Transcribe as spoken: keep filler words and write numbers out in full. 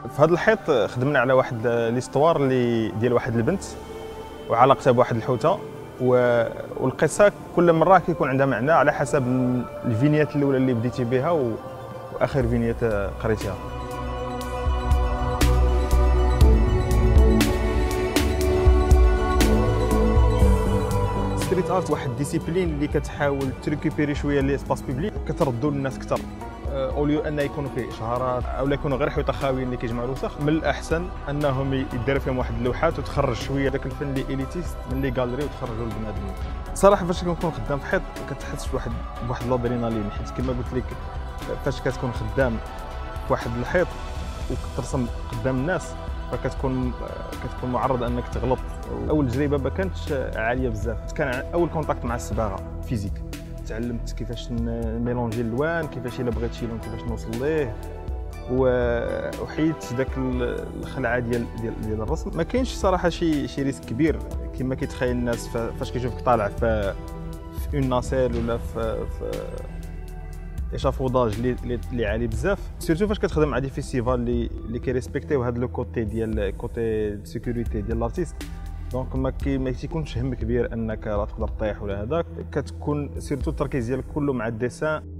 في هذا الحيط خدمنا على واحد ليستوار اللي ديال واحد البنت وعلاقتها بواحد الحوته، والقصه كل مره كيكون عندها معنى على حسب الفينيات الاولى اللي بديتي بها واخر فينيات قريتيها. ستريت ارت واحد ديسيبلين اللي كتحاول تريكوبيري شويه لي سباس بوبليك، كتردوا للناس اكثر اوليو ان يكونوا فيه اشهارات او يكونوا غير حيطه خاويين اللي كيجمعوا الوسخ. من الاحسن انهم يديروا فيهم واحد اللوحات وتخرج شويه داك الفن اللي اليتيست من لي غاليري وتخرجوا للبنادمين. صراحه فاش كنكون خدام في حيط كتحس بواحد بواحد الادرينالين، حيت كما قلت لك فاش كتكون خدام في واحد الحيط وكترسم قدام الناس فكتكون كتكون معرض انك تغلط. اول تجربه ما كانتش عاليه بزاف، كان اول كونتاكت مع الصباغه فيزيك، تعلمت كيفاش نميلونجي الالوان، كيفاش الا بغيت شي لون كيفاش نوصل ليه، وحيدت داك الخلعه ديال ديال ديال الرسم. ما كاينش صراحه شي شي ريسك كبير كما كيتخيل الناس فاش كيشوفك طالع في في اون ناسيل ولا في في اشافوداج اللي اللي عالي بزاف، سيرتو فاش كتخدم مع دي فيستيفال اللي اللي كيريسبكتيو هذا لو كوتي ديال كوتي سيكوريتي ديال الارتيست. دونك ما كي ما تيكونش هم كبير انك راه تقدر طيح ولا هذاك، كتكون سيرتو التركيز ديالك كله مع الديسان.